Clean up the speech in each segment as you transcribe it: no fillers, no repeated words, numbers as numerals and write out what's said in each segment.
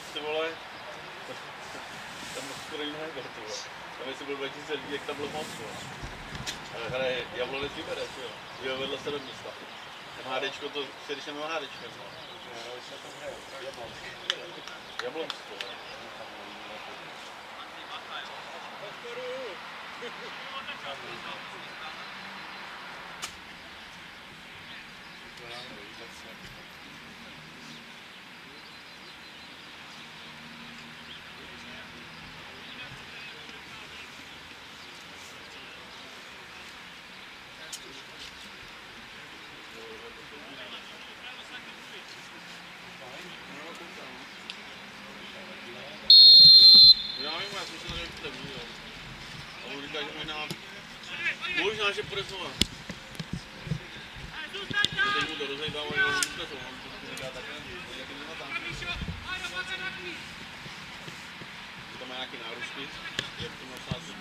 nakonec ty vole, tam skoro jiný nebyl, ty vole. Tam jestli byl 2000 lidí, jak tam bylo moc, vole. Ale hraje Jablonec Liberec, jo. Jo, vedle sebe města. MHDčko to, když nemám HDčko, no. Jablonec, vole. Možná, že půjde znova. Teď mu to rozejbávají, ale vůbec to mám. Tam má nějaké náručky, jak to má sázet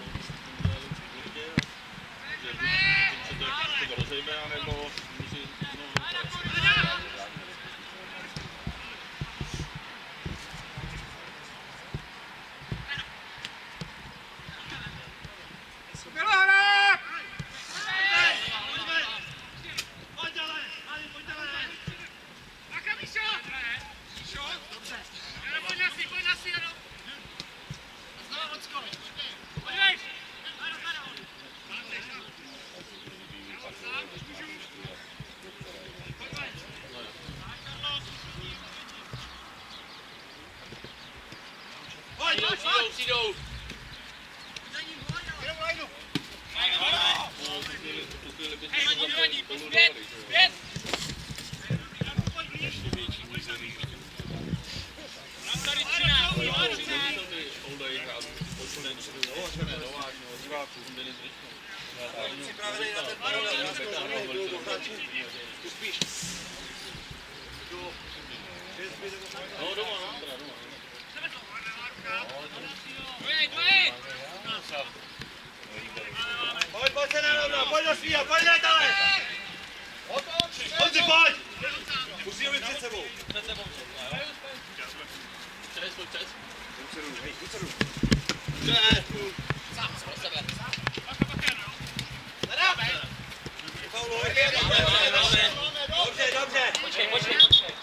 že buď to rozejbe, anebo musí znovu Přijdou. Zpět! Tady 13. Připravený na ten tu spíš. No, doma. Pojď se na pojď do svýho, pojď letale! Pojď! Musíme být před sebou. Před sebou, jo? Přes. Kuceru. Sám, pro sebe. Dobře. Počkej.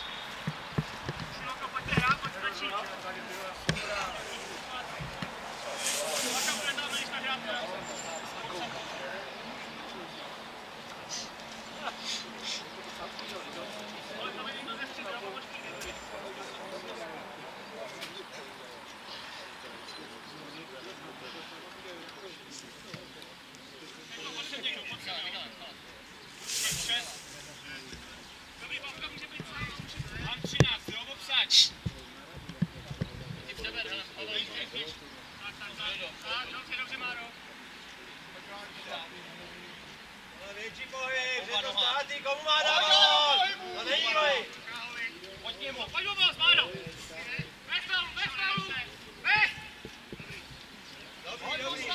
Dobře, Máro. Větší pohyb, že to státí, komu má dávat? To není voj. Pojď k němu, pojď vás, Máro. Bez faulu. Dobrý.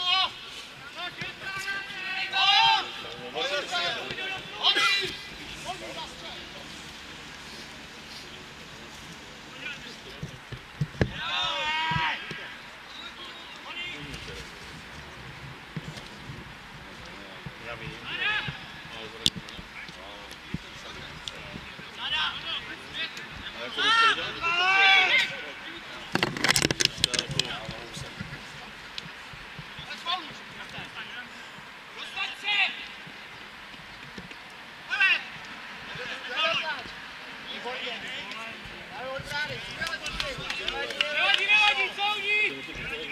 Nevadí, soudí!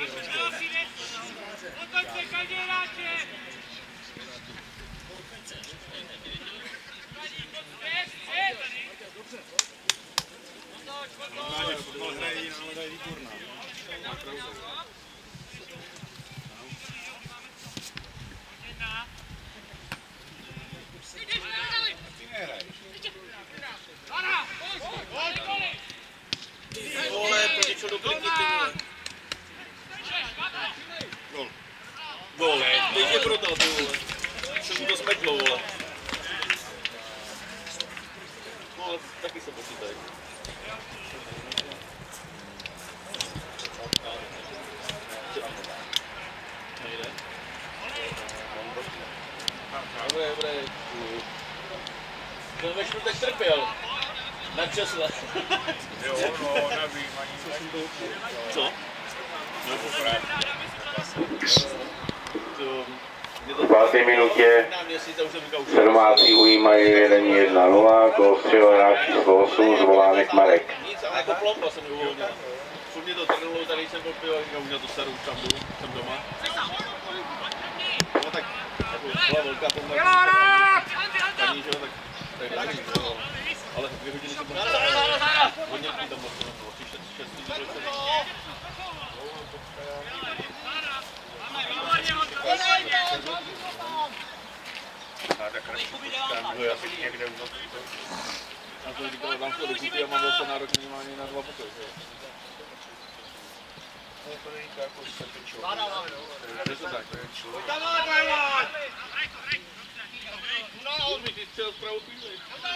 Otoč se, každý hráče! Vole, proti čo do kliky, ty vole. Gol, teď je prodal, ty vole. Se mu to smeklo, vole. No ale taky se počítají. Dobré. Ten ve čtvrtek trpěl. Na křesle. Jo, no, nevím ani. Co? V 5. minutě sedmáci ujímají vedení 1-0, gól střelil hráč číslo 8 Zvolánek Marek. Nic, ale jako plomba se mi uvolnila. Furt mě to trnulo, tady jsem popil, a už na to seru, tam jdu, jsem doma. No tak, jako byla velká plomba, paní, že jo, tak dáme to, ale 2 hodiny jsem hodně lidí tam bylo, 6 lidí bylo. A tak tam byl asi někde u noci. A to říkala, tam se dokupí a mám zase nárok minimálně na 2 pokoje. To není to jako srpečo. Je to tak. Ty chtěl zpravu píli.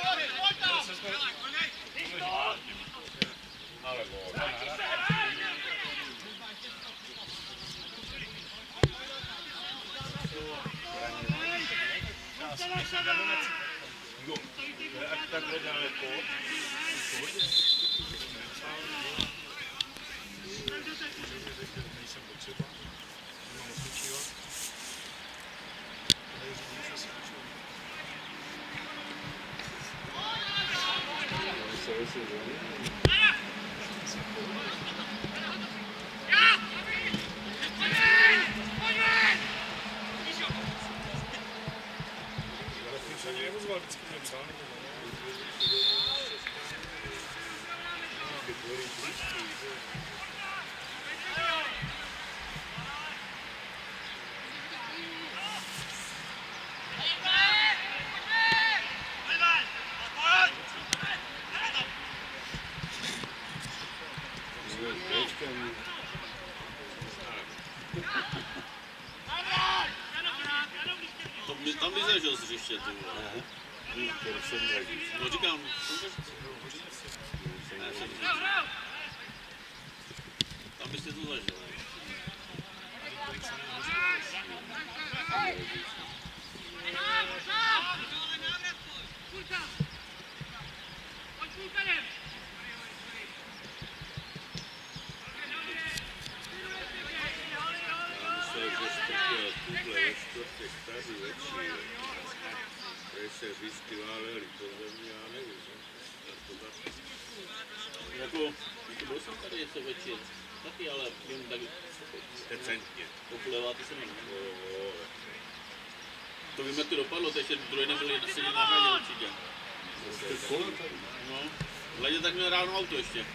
Ale gól. No, ať takhle daleko. Nejsem potřeba. Nemám osvědčího. Tady řídím se svědčil. Ale tím se ani neozval, vždycky mě psal nebo ne. Tam by zažil z hřiště, ty vole. No říkám, tam byste to zažil. Se vždycky váleli podle mě, já nevím. Jako, byl jsem tady něco večer, taky, ale jen tak Decentně. popleváte se nevím. To vím, jak to dopadlo, to ještě druhý den byli sedět na hradě určitě. No, hledě tak měl ráno auto ještě.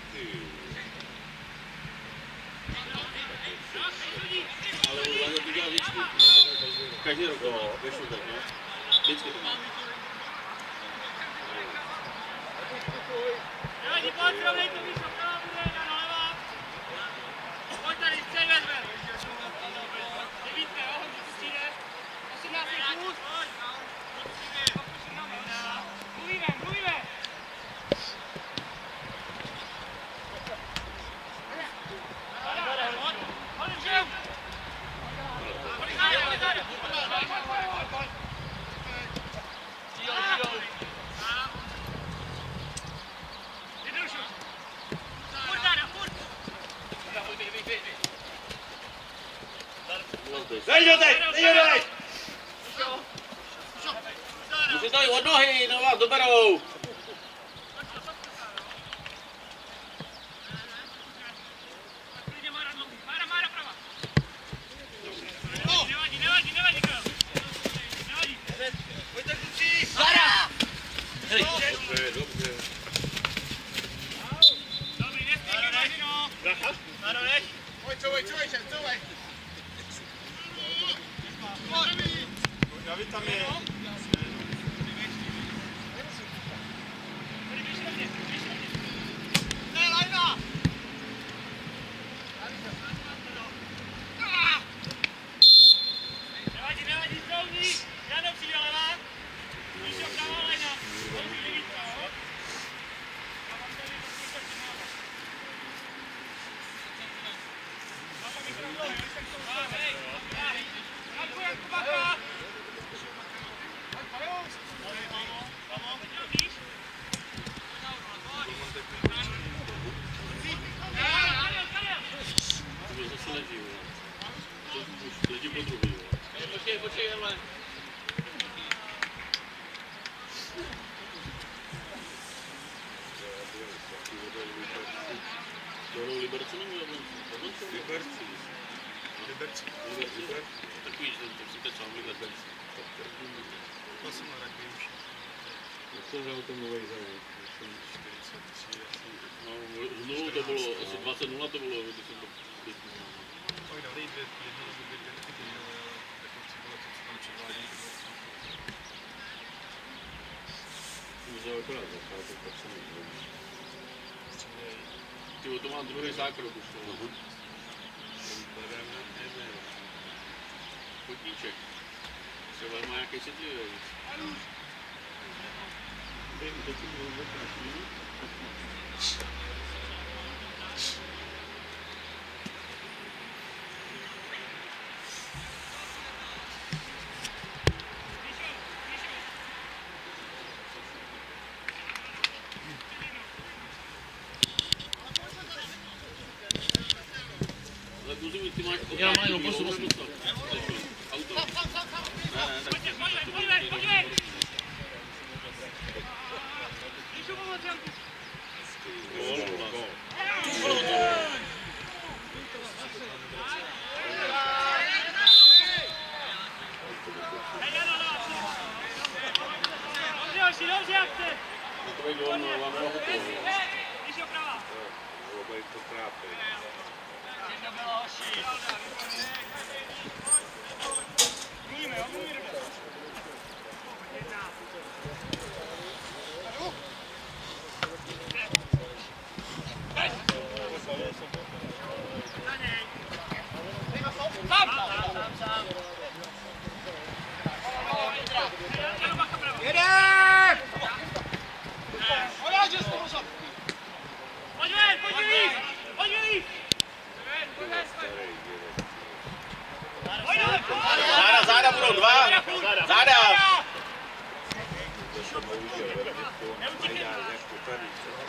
Ale Hledě to dělá vždycky. Každý rok to má, ve čtvrtek, no. Vždycky to má. Nevadí, pojď, rovnej to víš, oprava bude, jde doleva. Pojď tady, střej vezme. Devítke, jo, hodně si přijde. 18 sekund. Mluvíme. Nejdej! Můžete tady od nohy, no vás doberou. Dobře. David tam je. Nevadí, strouní. Jano přijde levá. Míšo pravá lejna. Liberci. Liberci. Tak víš, to si teď sám Liberci. To jsem na rugby už. Jak to hrál ten novej závod? 43 asi. No, znovu to bylo, asi 20-0 to bylo, když jsem to... Pak dali jedno nebo dvě benefity, ale jako chci bylo to, co tam předvádí. Může akorát zachátit, tak se nezvolí. Tyjo, to mám druhý zákrok už to. Vypadá na MR. Chodníček. Třeba má nějaký citlivý. To tím bylo zakrátí. Ale Buzovi, ty máš... Já mám jenom posun. Auto. Ne, tak... Podívej! Píšu pomoc, Janku! Dobře, jak chce! Takový gól, no, máme ho hotovo. Píšu prava! Bylo by to trápit. Jedna byla hoší. Mluvíme, jo? Mluvíme. Jedna. Za něj. Sám. Jedem! Pojď víc! Záda budou dva! Záda! To jsem uviděl ve Městku, mají dál jako tady.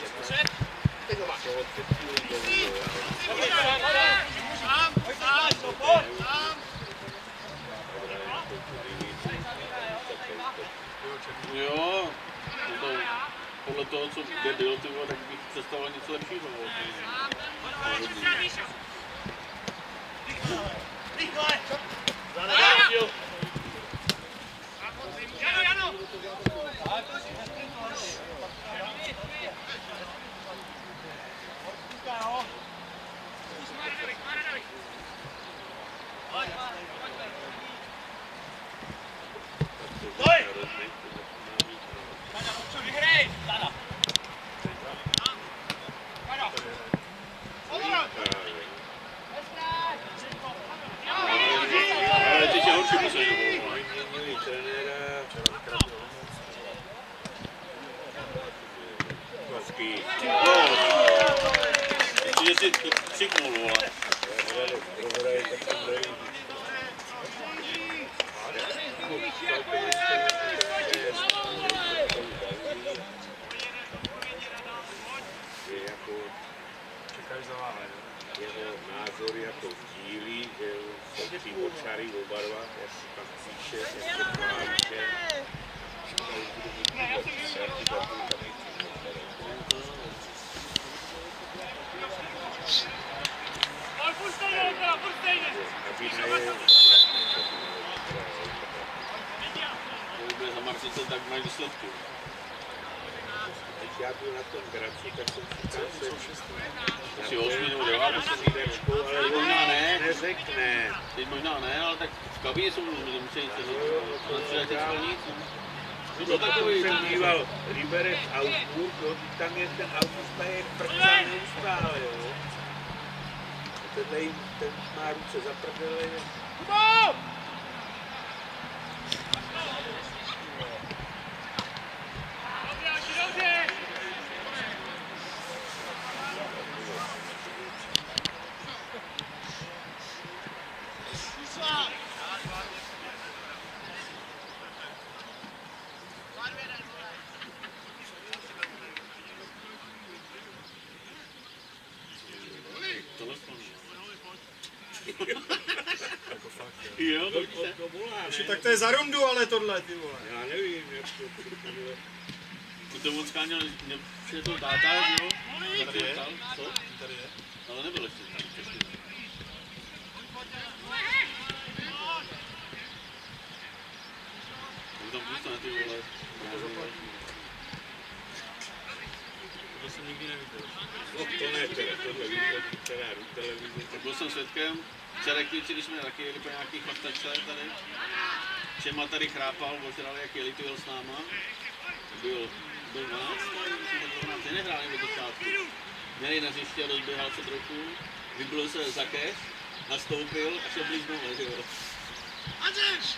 Jo, podle toho, co kde byl, tak bych představoval něco lepšího. Jano! Vyhrej! Ale teď je horší poslední. Vyměnili trenéra. Hezký. Ještě si křiknul, vole. Prohraje tak tam dají. Čekáš za vámi. Jeho názor jako sdílí, že se přímočarý oba dva, jak se tam píše, jak se pláče. Furt stejně! Kabina je... Bude za Marcice, tak mají výsledky. Když já byl na tom Graci, tak jsem si Asi 8 nebo 9, ale možná ne. Neřekne. Teď možná ne, ale tak v kabině jsou nemusí nic nic. No takový jsem díval Liberec Augsburg, jo, tam je ten Augsburg je prcán neustále, jo. Tenhle jim, ten má ruce za prdele. Dobře! Jo, to víte. Ještě tak to je za rundu, ale tohle, ty vole. Já nevím, jak to bude. To moc skáněl, přijde to táta, jo? Tady je? Co? Tady je. Ale nebyl ještě tam. Tam zůstane ty vole. To jsem nikdy neviděl. No to ne teda, tohle viděl teda v televizi. Byl jsem svědkem, Čerekvíci, když jsme taky jeli po nějaký chvastačce tady. Čema tady chrápal, ožrali, jak jeli, tu jel s náma. Byl 12, nehráli do začátku. Měli na hřiště, rozběhal se trochu, vybil se za keš, nastoupil a šel blíž dole, že jo. Andřeš!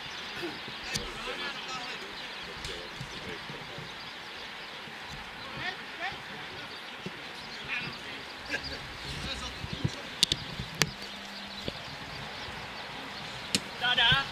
Dada.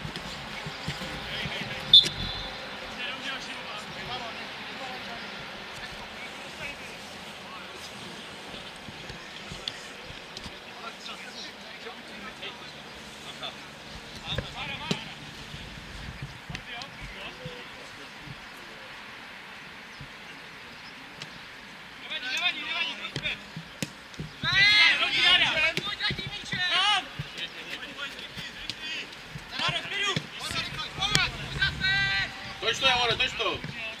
Toč to, Javore, toč to!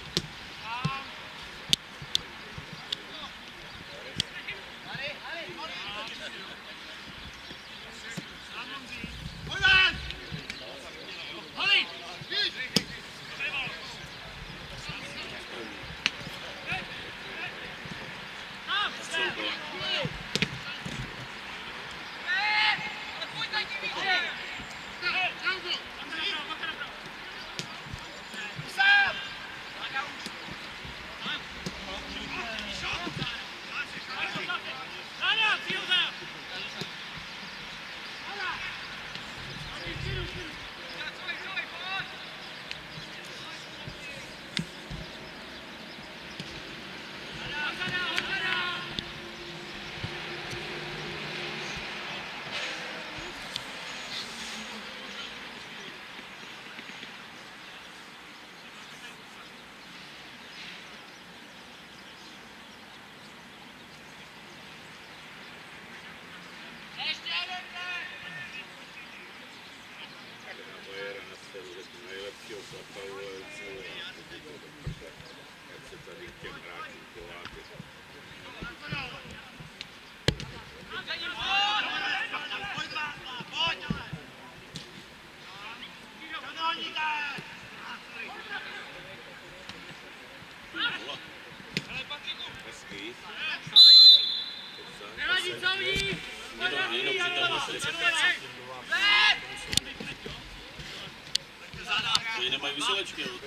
Oni nemají vysílečky, jo?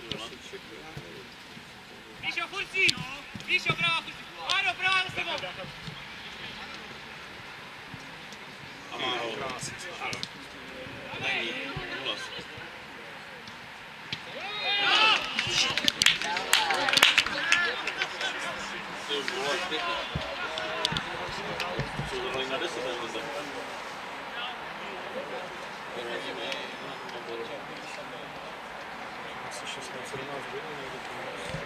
Míšo, furcí! Míšo, práva, furcí! Áno, práva za sebou! A má ho. Není, nulas. Ty vole, pěkně. Jsou zahrali na 10, ale to Asi 16-17 hodin někde to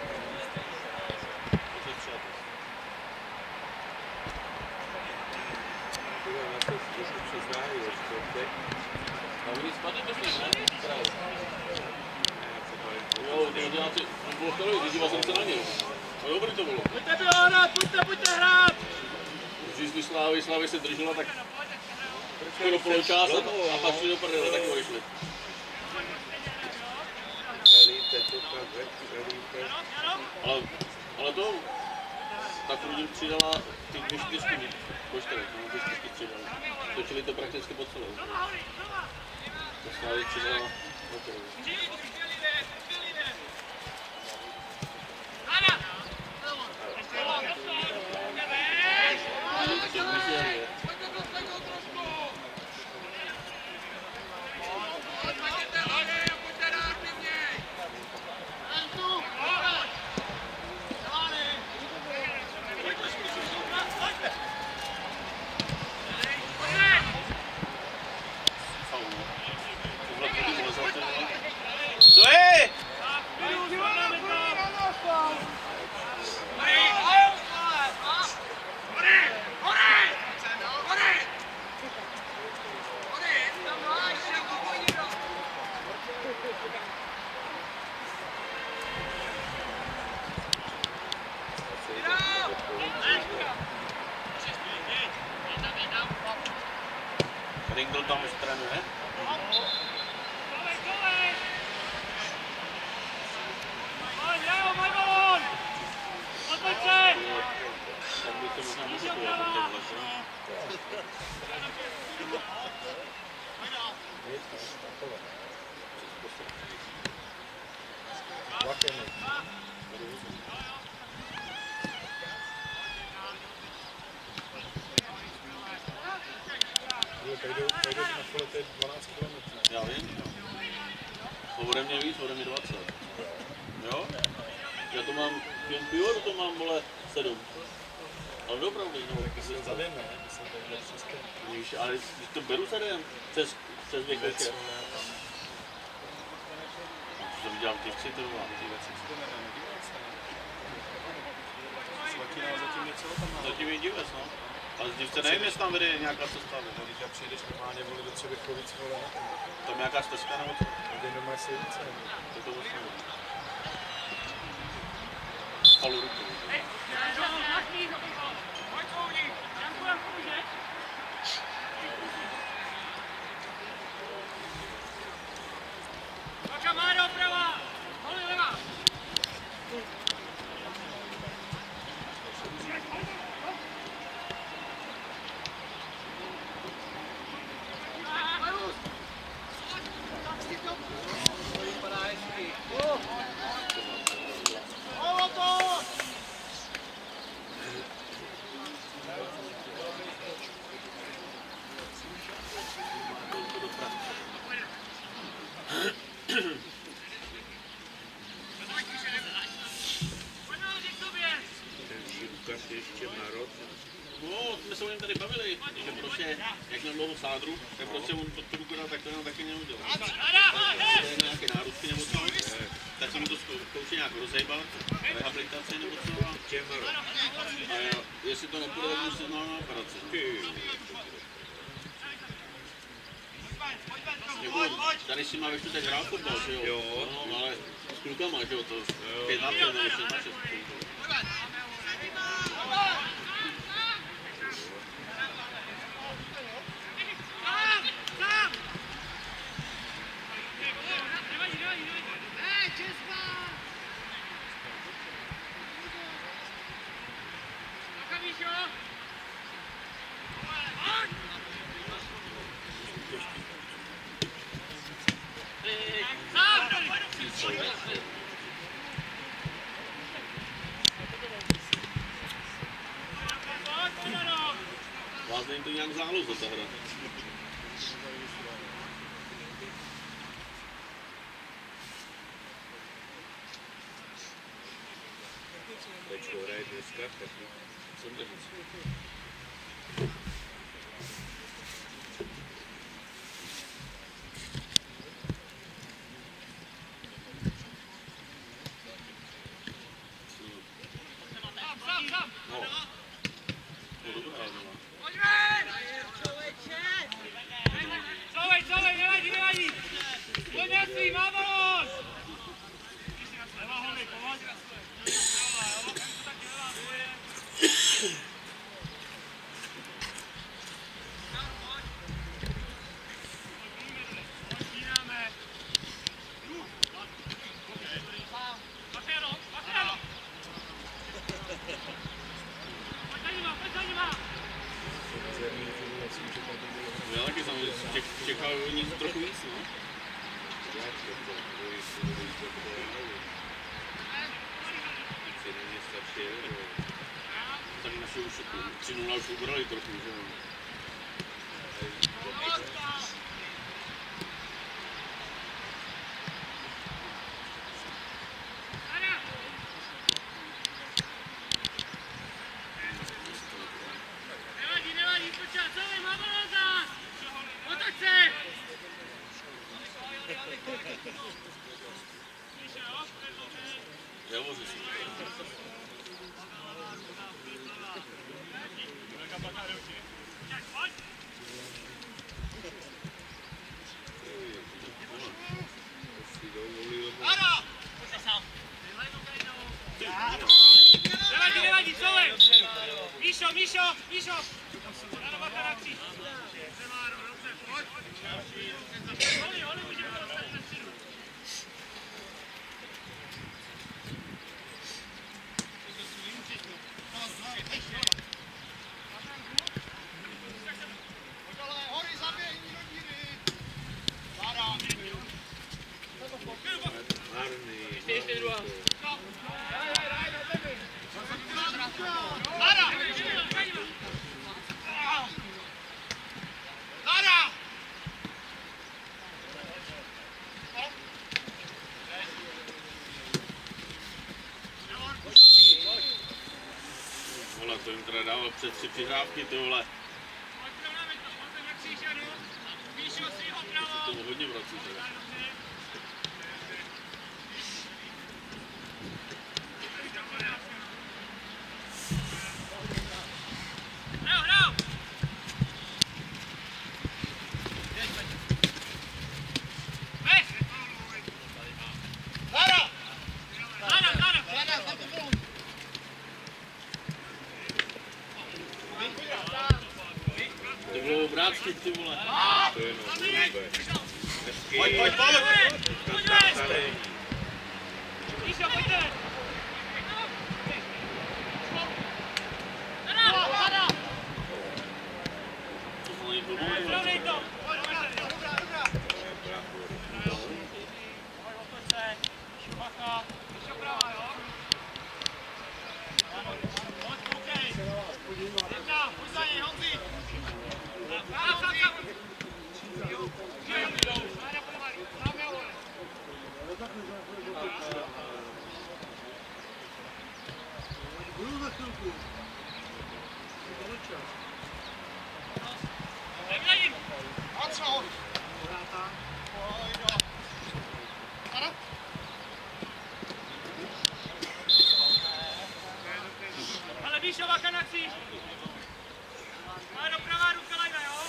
Na to trošku přiznají, ještě teď. A oni spadli to sněh, ne? Jo, ty děláci, on bylo chtěli, díval jsem se na něj. A dobrý to bylo. Pojďte bylo hrát, pojďte hrát! Když Slávy se držela, tak skoro poločas a pak šli do prdele, taky odešli. Ale to, tak Rudin přidala ty 2 čtyřky, po 4, 2 čtyřky přidala. Točili to prakticky po celou. To Slávy přidala do toho. Černou. Pejdu na kole, to je 12 km. Já vím. Ode mě víc, ode mě 20. Jo? Já to mám, jen pivo, to mám, vole, 7. Ale opravdu, no. Tak si za den, ne? Myslím, že je přesně. Víš, ale když to beru za den, přes věk večer. Co jsem dělal těch 3 trvá. Slatina zatím něco tam má. Zatím je divec, no. Ale divce nevím, jestli tam vede nějaká cesta. Když tam přijdeš normálně, vole, do Třeběchovic, vole, na tom. Tam nějaká stezka nebo co? Tady doma je silnice. To to vlastně. Palu ruku. Hej, pojď soudí. Janku, můžeš? Oka má doprava. Holi leva. No, jsme se o něm tady bavili, že prostě, jak měl dlouho sádru, tak prostě on to ruku dal, tak to nám taky neudělal. To je nějaké nárůstky nebo co, tak se mu to zkouší nějak rozejbat, rehabilitaci nebo co. A jestli to nepůjde, tak musí znát na operaci. Tady si má ještě teď hrál fotbal, že jo? Jo. No, ale s klukama, že jo, to 5 na 5 nebo 6 na 6. Vás není to nějak záloza ta hra. Teď hraje dneska, tak Jsem to nic. Couvej, nevadí. Pojď jasný, vámonos! Já taky samozřejmě čekal nic trochu víc, no. Tak naši už 3-0 už ubrali trochu, že jo. Nevadí, počkat, couvej, vámonos zás! Otoč se! Já vozím si. Nevadí, couvej! Míšo! Já na baka na kříž. Dobře, pojď. Holi, můžeme to dostat na středu. Hory zaběhni do díry. Marný. Vole, to jim teda dával před 3 přihrávky, ty vole. To tomu hodně vrací teda. To bylo obrácky, ty vole. To je no. Pojď, pojď, pojď! Míšo, pojďte! Zrovnej to! Bacha, Míšo pravá, jo? Pojď, koukej! Jedna, pojď za něj, Honzi! Ale Míšo, Bacha na kříž! Ale dopravá ruka lajna, jo?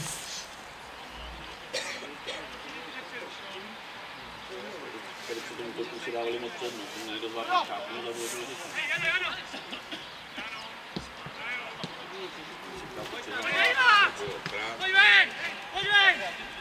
Tady při tom útoku si dávali moc přednost, to nejde zvlášť chápu, no to bylo důležité. Hej, Jano! Pojď ven! Pojď ven!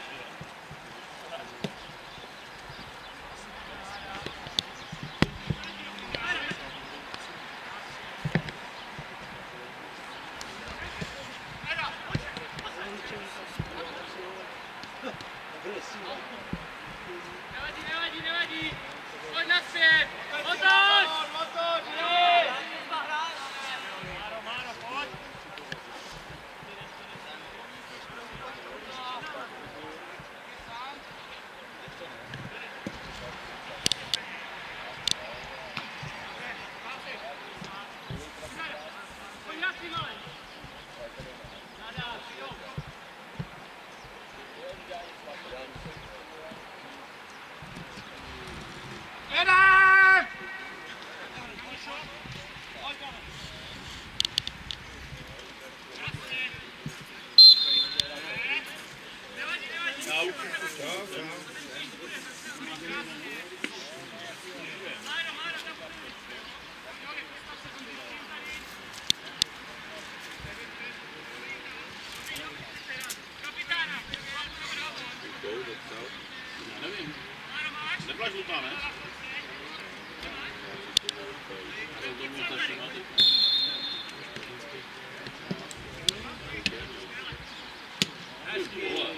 Nevadí! Pojď naspět! Otoč! Máro, pojď! Pojď jasný, malej! Jeden! Já nevím. Nebyla žlutá, ne? To mě to všimá teď. Vole.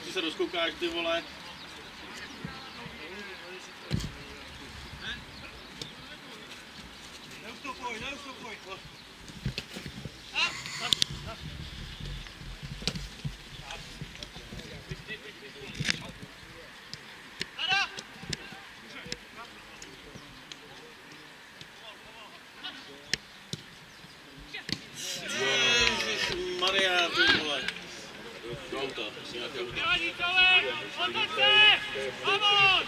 ty se rozkoukáš, ty vole. Neustupuj, neustupuj. Maria, ty vole. Do auta, si nějaké auta. Nevadí tohle! Otoč se! Vamos!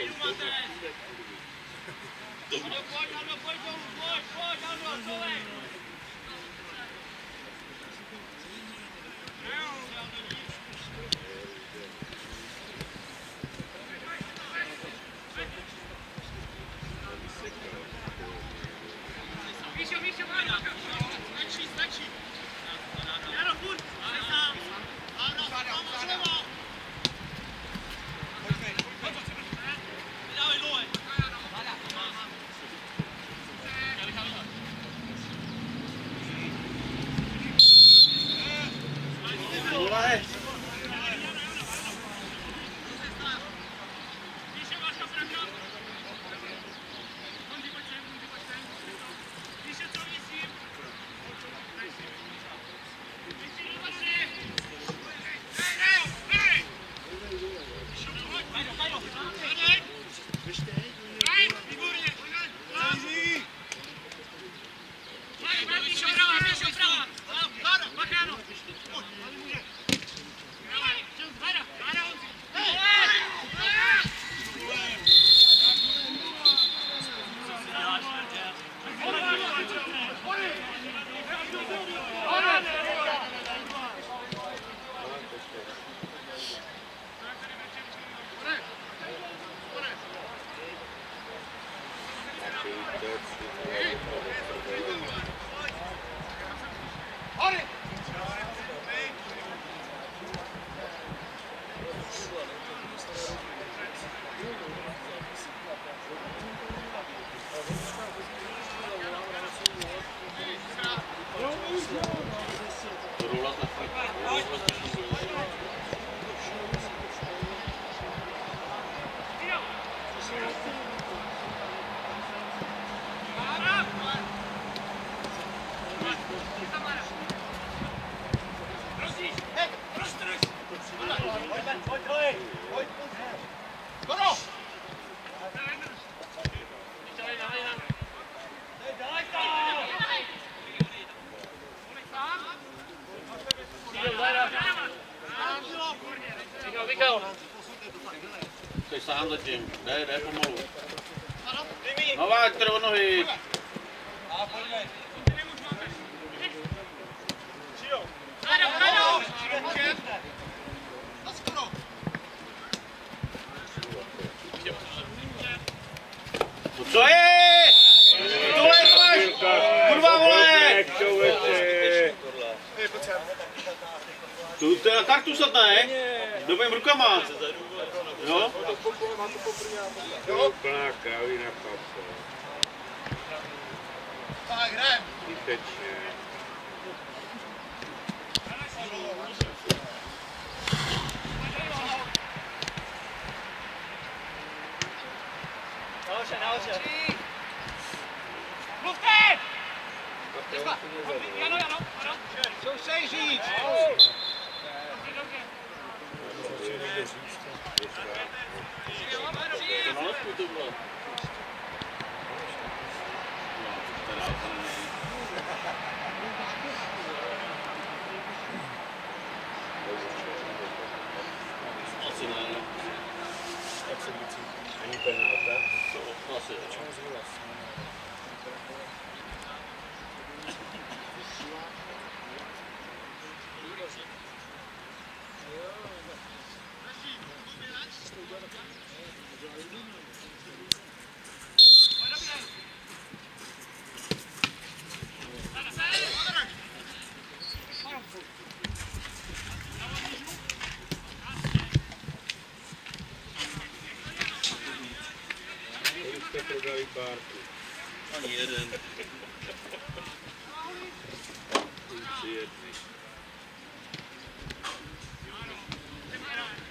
Míšo, Míšo, stačí. Jaro, furt! Vole. Jsi sám zatím, jde pomalu. Novák, který od nohy. No co je? Tohle máš, kurva vole! To je na kartu snad ne? Dobrým rukama. Jo? Plná krávy na chlapce. Tak, jdem. Zbytečně. Nahoře. Mluvte! Jano. Soustřej říct. Ani penálta? Asi. Prodali párky. Ani jeden. Tři jedny.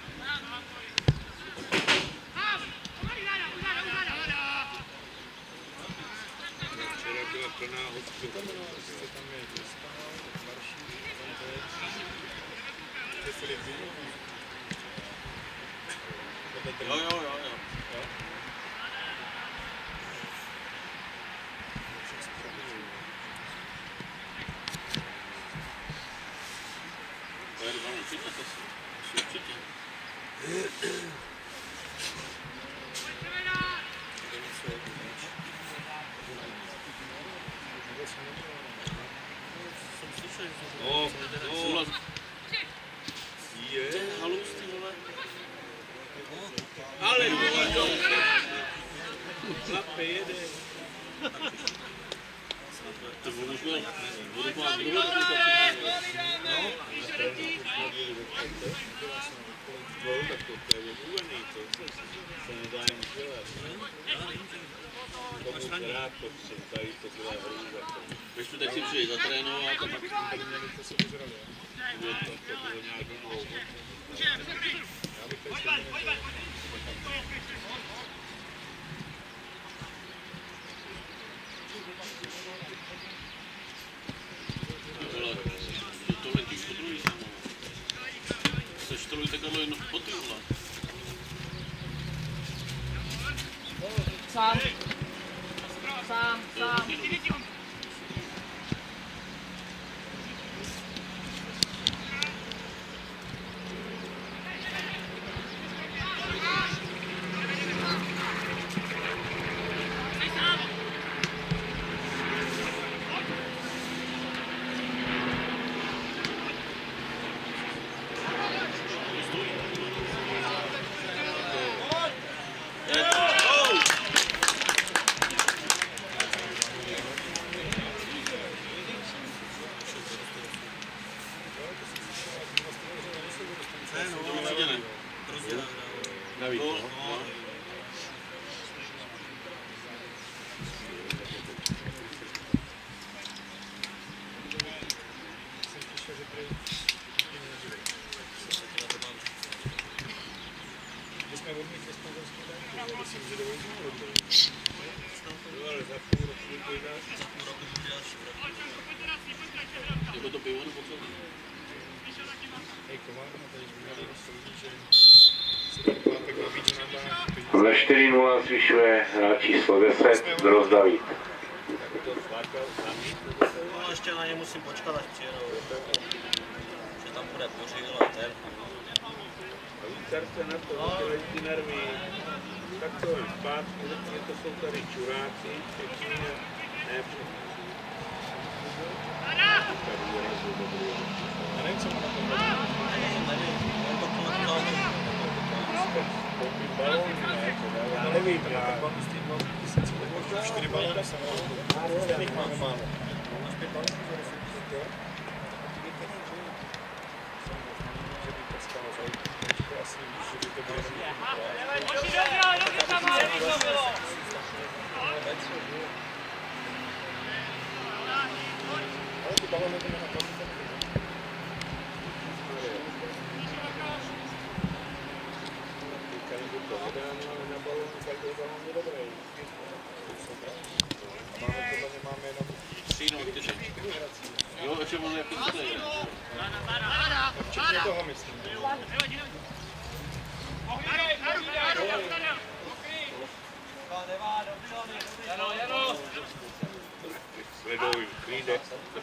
Jo. To je dva určitě, to si určitě. Souhlas. Je. Halus, ty vole. Ale vole, chlape jede. To budu mít Tak to je vybudovaný, to se nedá jen dělat. Tomu rád potřeb, tady to byla hrůza. Když tu tak si přijď zatrénovat a pak bylo nějak dlouho. to letíš po druhý samo. Seštroluj takhle jedno po druhé. Sám. Jako to pivo nebo co? Za 4-0 zvyšuje hráč číslo 10 Drozd David. No, ještě na ně musím počkat, až přijedou. Že tam bude pořil a ten. A vícar se na to dělají ty nervy. Tak to je zpátky, zatím to jsou tady čuráci, všichni ne všichni. Já nevím, co má na tom. Já nevím, já mám z týmu 4 balóny jsem mám. Stejných máme málo. Máš 5 balónů, že se to že by to stalo za to asi víš, že by to bylo ale ty balóny to nenapadly. Na balónu, každý balón je dobrý. Máme jenom 3 nebo 4. Jo, ještě ono jako to je. včetně toho myslím. Sleduj, přijde.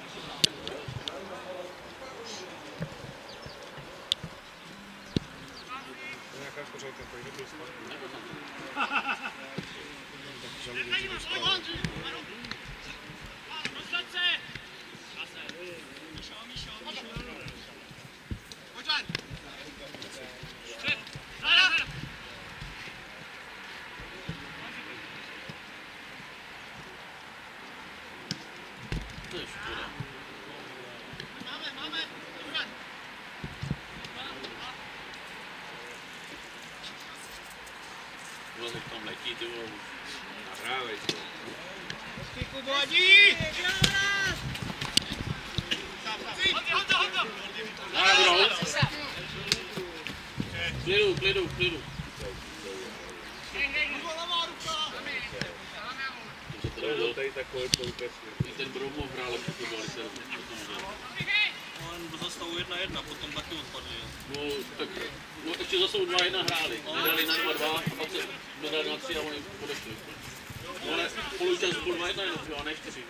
Nějaká skořelka, to jde do To je škoda. Vlezek tam letí, ty vole. Nahrávej to. Klidu. To je tady takové poukazky. Ten Broumov hrál lepší fotbal, když se to nedělal. do zastavu 1-1, potom taky odpadli. No, tak, no ještě zase 2-1 hráli. Hráli na 2-2 a pak se dodali na 3 a oni odešli. No ale poločas byl 2-1 jenom, a ne 4.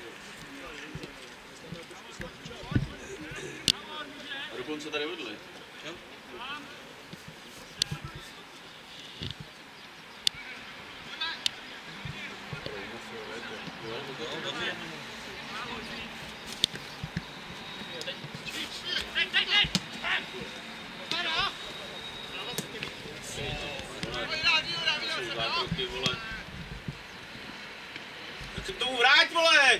A dokonce tady vedli. Jo? Zákroky, vole. Tak se k tomu vrát, vole!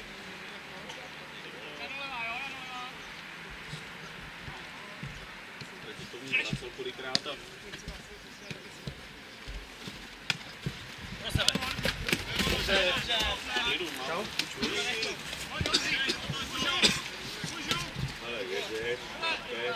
Teď to mě vracel kolikrát a... Klidu, no. Ale jede, to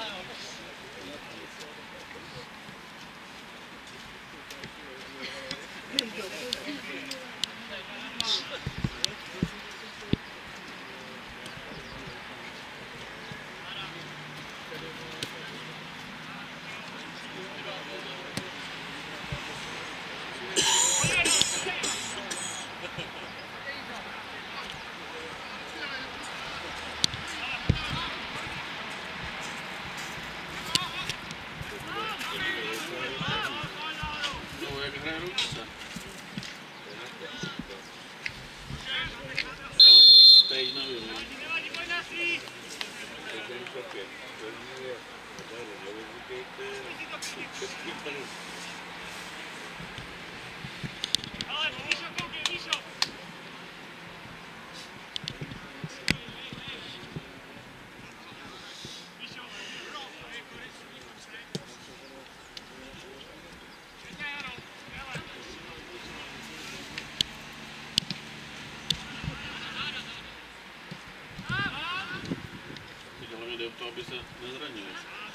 No, jak hraje ruce. Teď nevím, no. Ale Míšo, koukej, Míšo! Teď hlavně jde o to, aby se nezranili.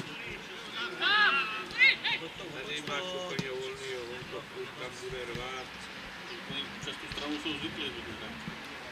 tady máš úplně volný, on to furt tam bude rvát. Oni přes tu stranu jsou zvyklí, že to tak.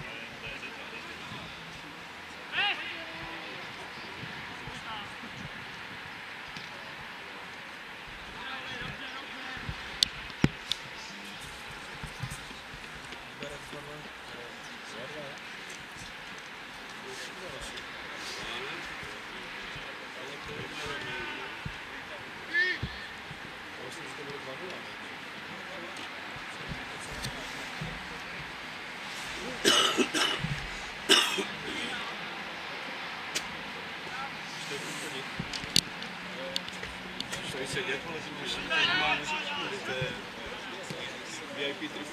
Chceš sedět, ale si musíš normálně tady to je VIP trifů.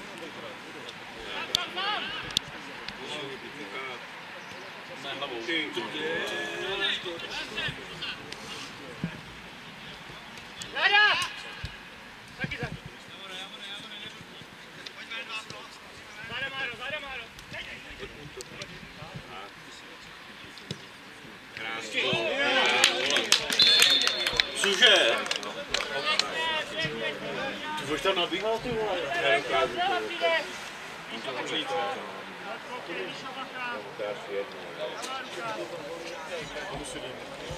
Ne hlavou. Zada! Taky za. Zada, Máro. Krásný. Cože? Ty už tam nabíhal, ty vole.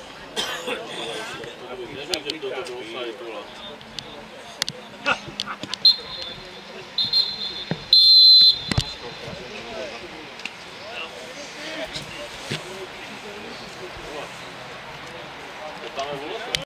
Nevím, že to bylo offside, vole.